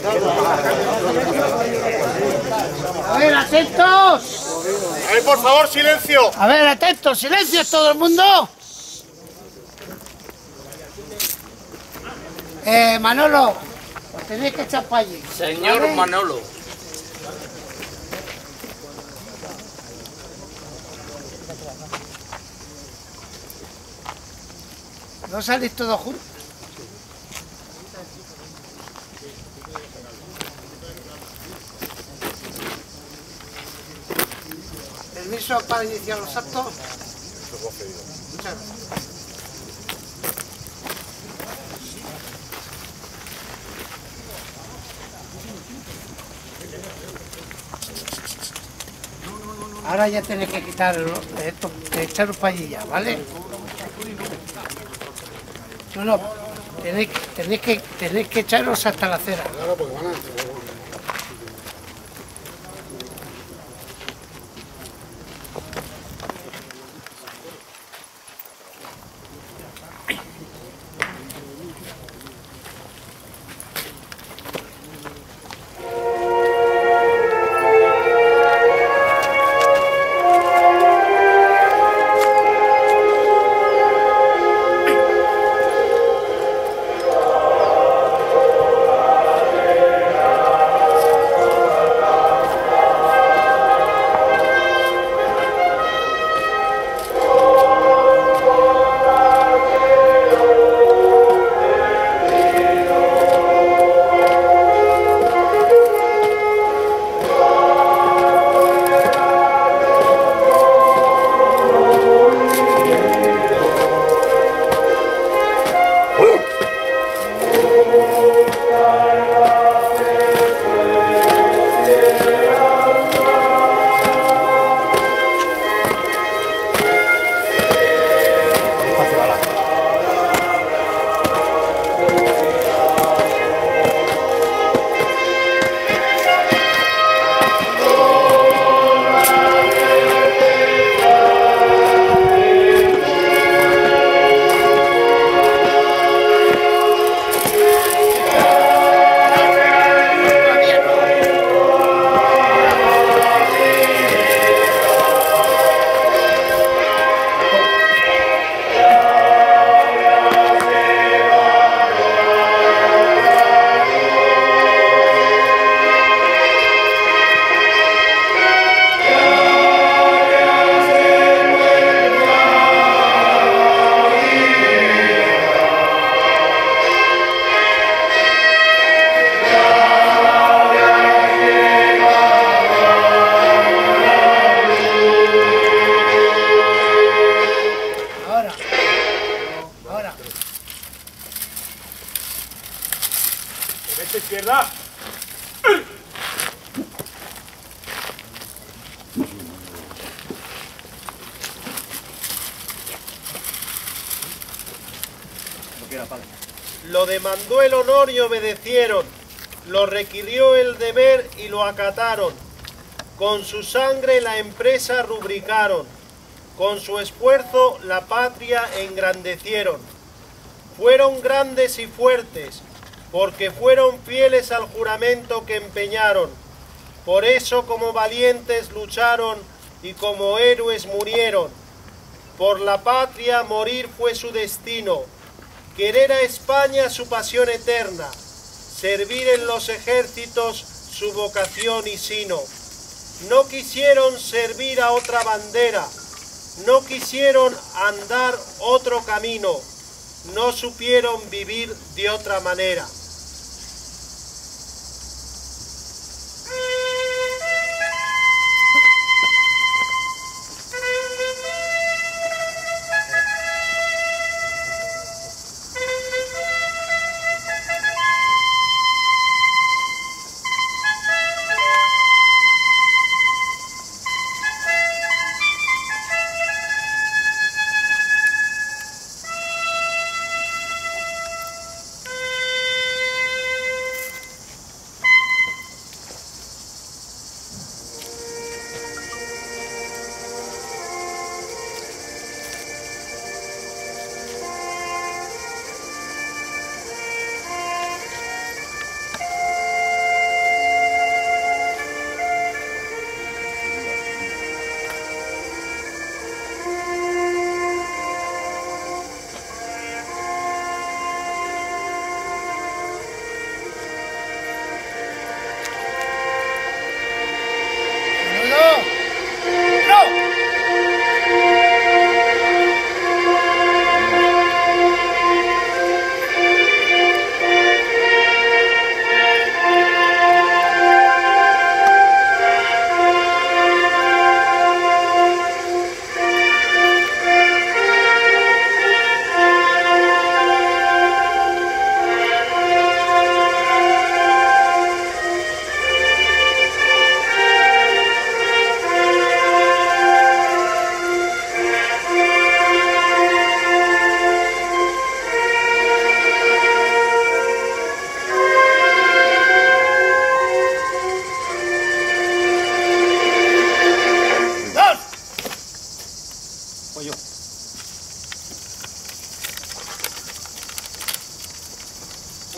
A ver, atentos. A ver, por favor, silencio. A ver, atentos, silencio todo el mundo. Manolo, os tenéis que echar para allí. Señor ¿vale? Manolo. ¿No salís todos juntos? Permiso para iniciar los actos. Muchas gracias. Ahora ya tenéis que quitar esto, echaros para allí ya, ¿vale? No, tenéis que echaros hasta la acera. Claro, porque van a... izquierda. Lo demandó el honor y obedecieron, lo requirió el deber y lo acataron. Con su sangre la empresa rubricaron, con su esfuerzo la patria engrandecieron. Fueron grandes y fuertes, porque fueron fieles al juramento que empeñaron. Por eso como valientes lucharon y como héroes murieron. Por la patria morir fue su destino, querer a España su pasión eterna, servir en los ejércitos su vocación y sino. No quisieron servir a otra bandera, no quisieron andar otro camino, no supieron vivir de otra manera.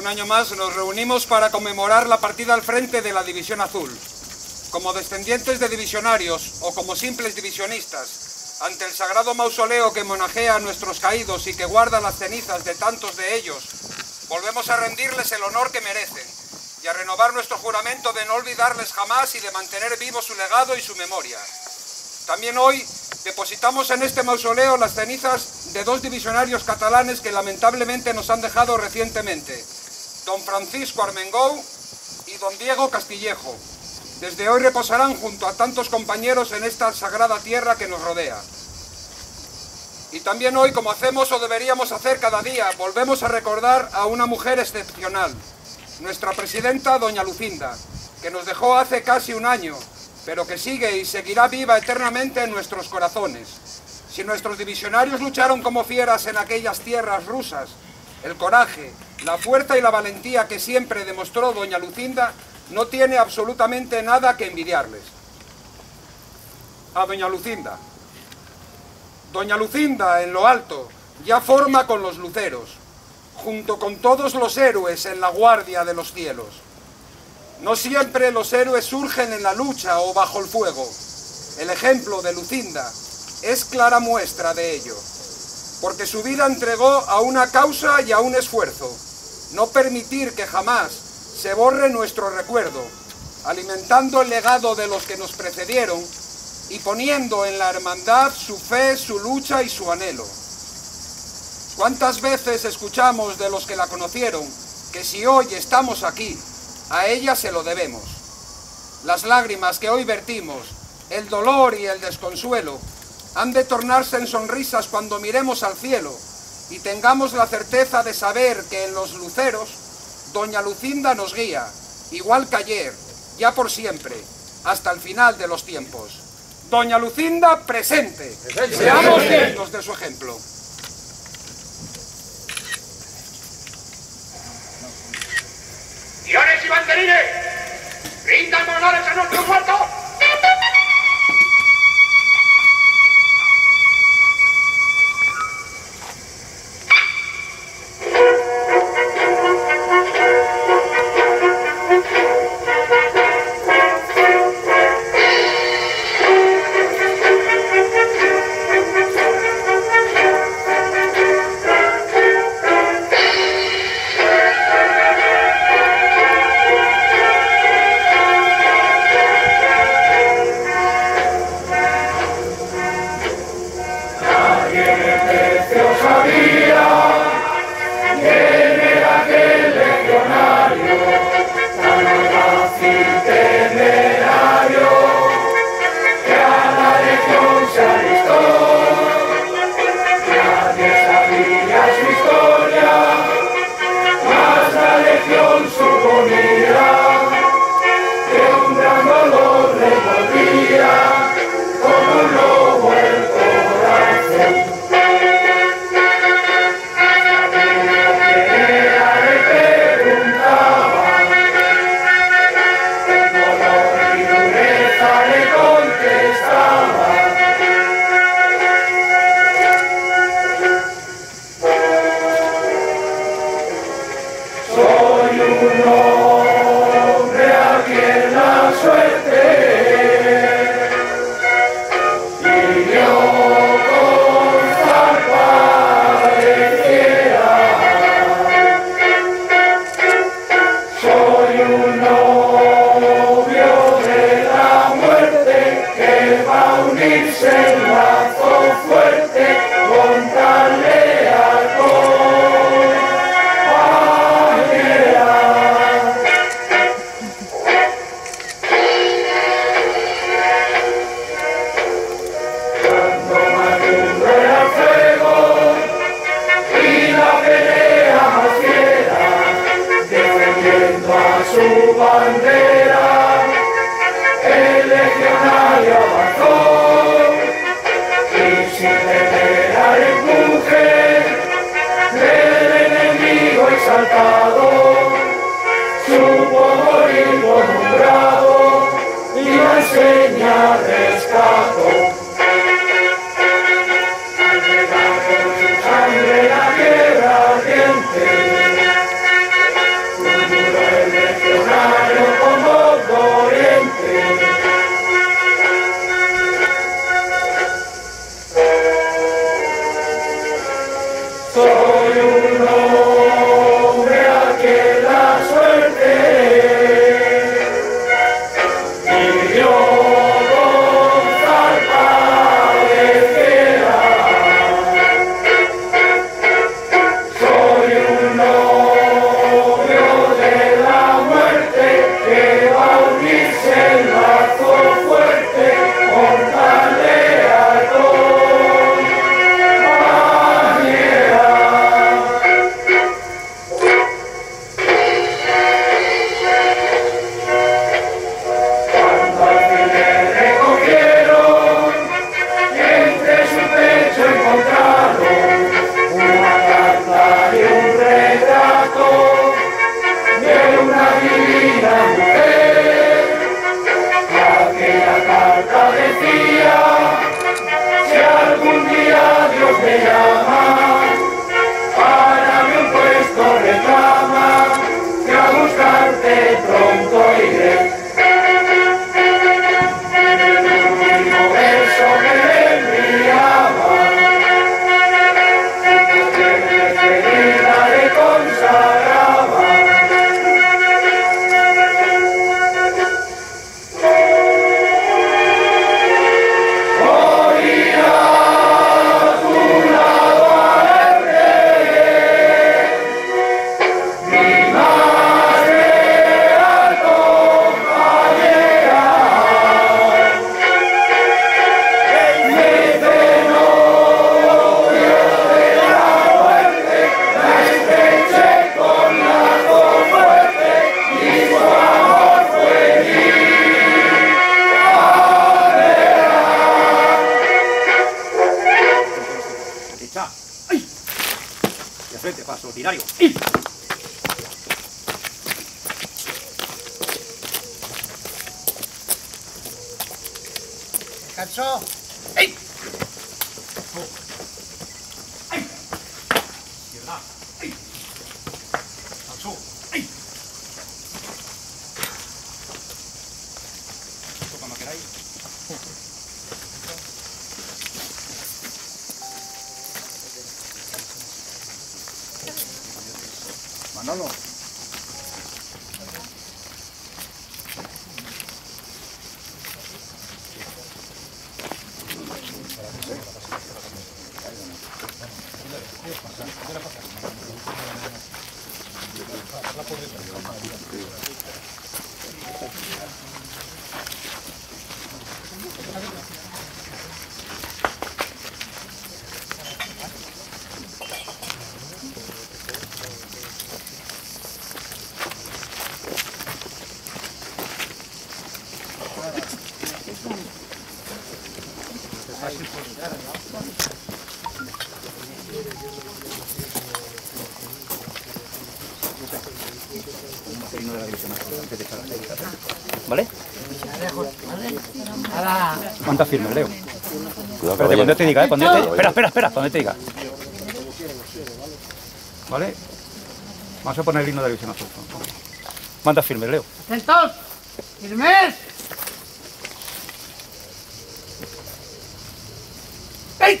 un año más nos reunimos para conmemorar la partida al frente de la División Azul. Como descendientes de divisionarios o como simples divisionistas, ante el sagrado mausoleo que homenajea a nuestros caídos y que guarda las cenizas de tantos de ellos, volvemos a rendirles el honor que merecen y a renovar nuestro juramento de no olvidarles jamás y de mantener vivo su legado y su memoria. También hoy depositamos en este mausoleo las cenizas de dos divisionarios catalanes que lamentablemente nos han dejado recientemente, don Francisco Armengou y don Diego Castillejo. Desde hoy reposarán junto a tantos compañeros en esta sagrada tierra que nos rodea. Y también hoy, como hacemos o deberíamos hacer cada día, volvemos a recordar a una mujer excepcional, nuestra presidenta doña Lucinda, que nos dejó hace casi un año, pero que sigue y seguirá viva eternamente en nuestros corazones. Si nuestros divisionarios lucharon como fieras en aquellas tierras rusas, el coraje, la fuerza y la valentía que siempre demostró doña Lucinda no tiene absolutamente nada que envidiarles. A doña Lucinda. Doña Lucinda, en lo alto, ya forma con los luceros, junto con todos los héroes en la guardia de los cielos. No siempre los héroes surgen en la lucha o bajo el fuego. El ejemplo de Lucinda es clara muestra de ello, porque su vida entregó a una causa y a un esfuerzo, no permitir que jamás se borre nuestro recuerdo, alimentando el legado de los que nos precedieron y poniendo en la hermandad su fe, su lucha y su anhelo. ¿Cuántas veces escuchamos de los que la conocieron que si hoy estamos aquí, a ella se lo debemos? Las lágrimas que hoy vertimos, el dolor y el desconsuelo, han de tornarse en sonrisas cuando miremos al cielo y tengamos la certeza de saber que en los luceros doña Lucinda nos guía, igual que ayer, ya por siempre, hasta el final de los tiempos. Doña Lucinda presente. Seamos dignos de su ejemplo. ¡Guiones y banderines! ¡Rindan honores a nuestro muerto! ¿Cansó? ¡Ey! Manolo. ¿Vale? Ahora, ¿Cuántas firmas, Leo? Cuidado, Espérate, cuando te diga, cuando te... Espera, cuando te diga. ¿Vale? Vamos a poner el himno de la División Azul. ¿Cuántas firmes, Leo? atentos, firmes. ¡Ey!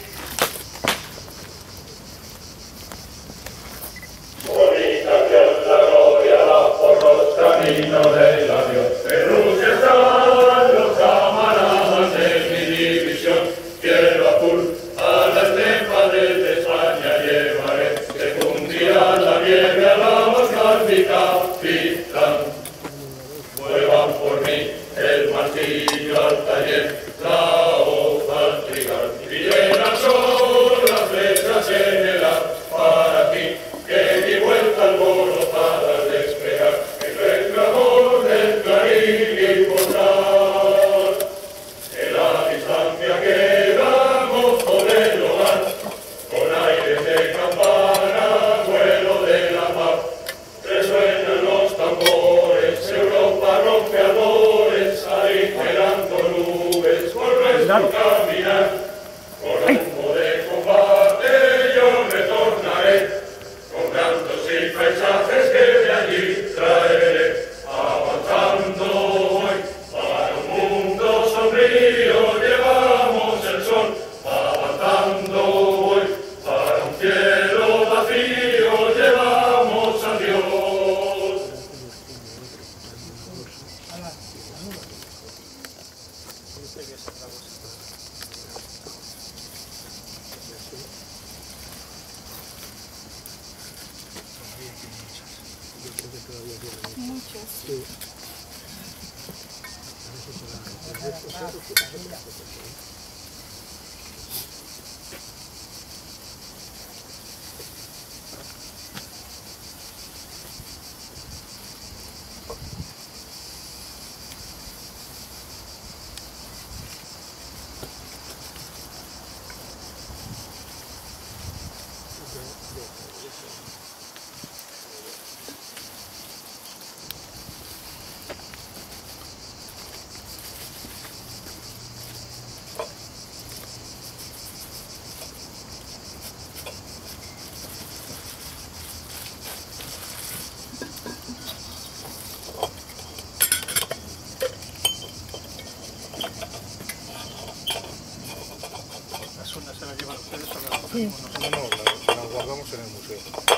Llevamos el sol, avanzando hoy para un cielo No, las guardamos en el museo.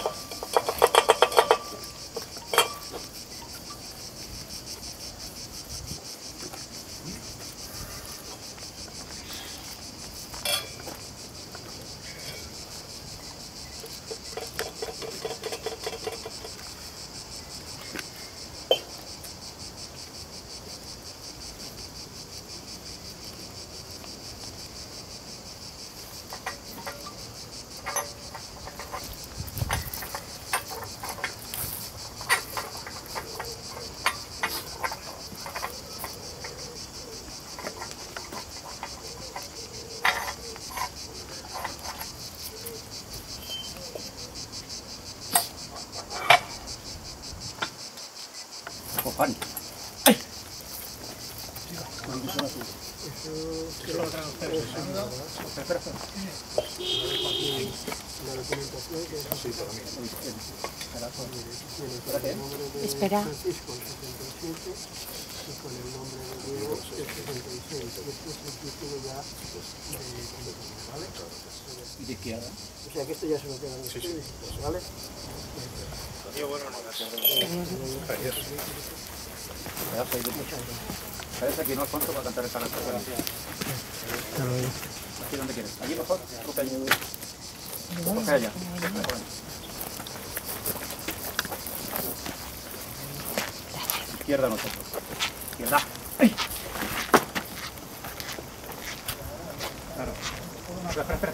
Juan. ¡Ay! Espera. Con el nombre de Dios, el 66. Este es el título ya de ¿vale? ¿Y de izquierda? O sea que esto ya se lo quedan ustedes, ¿vale? ¿Sabes aquí no, Alfonso, para cantar esta canción? ¿Aquí dónde quieres? ¿Allí mejor? Coge allá. Izquierda nosotros. Izquierda. ¡Ay! Claro. Espera.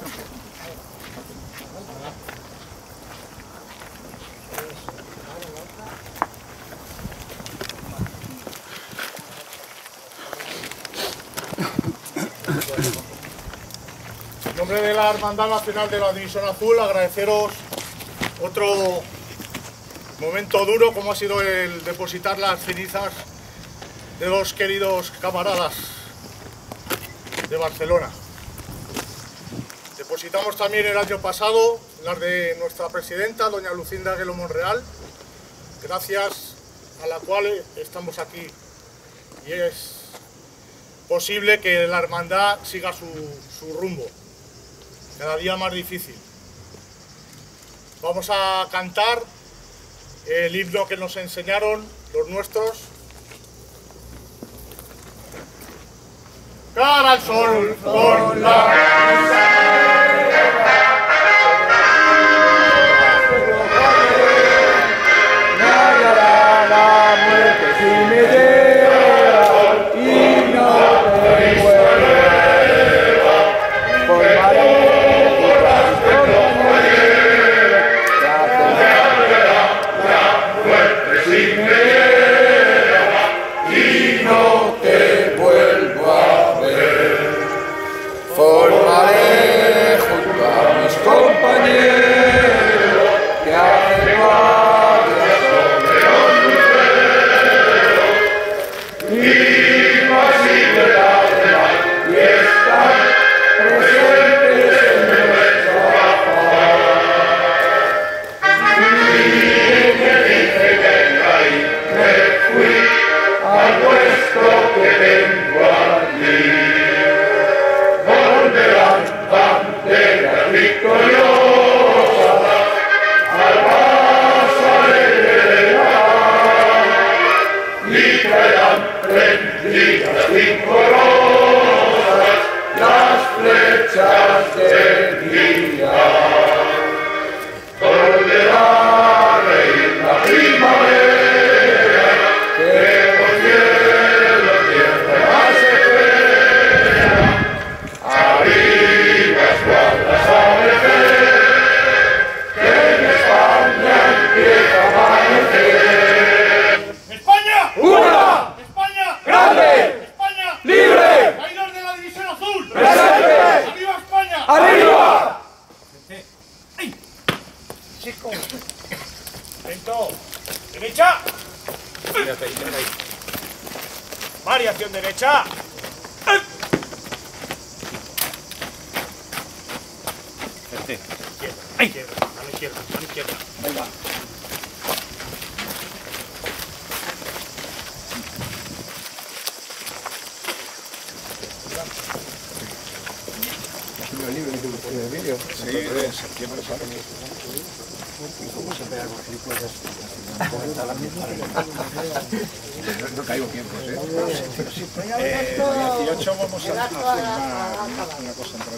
En nombre de la Hermandad Nacional de la División Azul, agradeceros otro momento duro como ha sido el depositar las cenizas de dos queridos camaradas de Barcelona. Depositamos también el año pasado las de nuestra presidenta, doña Lucinda Aguelo Monreal, gracias a la cual estamos aquí. Y es posible que la hermandad siga su rumbo, cada día más difícil. Vamos a cantar el himno que nos enseñaron los nuestros. Cara al sol con la... Formaré chico. Lento. Derecha. Variación derecha. Izquierda, a la izquierda, a la izquierda. Ahí va. No caigo tiempos, ¿eh? 18 vamos a firmar una cosa entre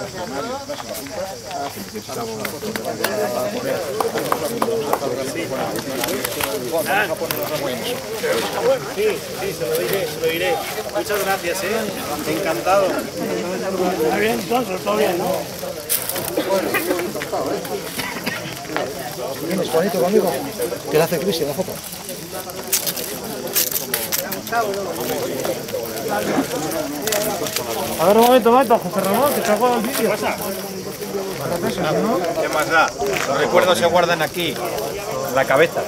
Sí, se lo diré. Muchas gracias, encantado. Está bien, entonces, todo bien, ¿no? ¿Vienes, Juanito, conmigo? ¿Qué le hace Cris en la foto? A ver, un momento, José Ramón, que te hago el vídeo. ¿Qué más da? Los recuerdos se guardan aquí, en la cabeza.